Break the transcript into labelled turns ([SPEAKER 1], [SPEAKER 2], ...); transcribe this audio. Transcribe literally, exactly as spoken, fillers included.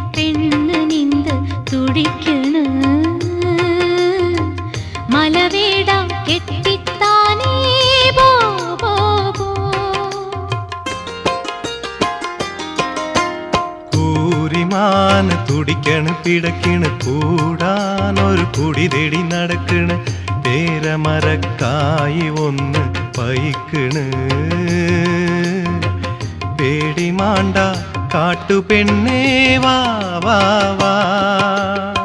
[SPEAKER 1] പെണ്ണ് നിന്ത് തുടിക്കണ് മലവേട കെട്ടിത്താനേ ബോ ബോ ബോ
[SPEAKER 2] കൂരിമാന് തുടിക്കണ് പിടക്കണ് കൂടാനൊരു കുടി തേടി നടക്കണ് പേരമരക്കായി ഒന്ന് പൈക്കണ് പേടി മാണ്ട കാട്ടുപെണ്ണേ വാ വാ വാ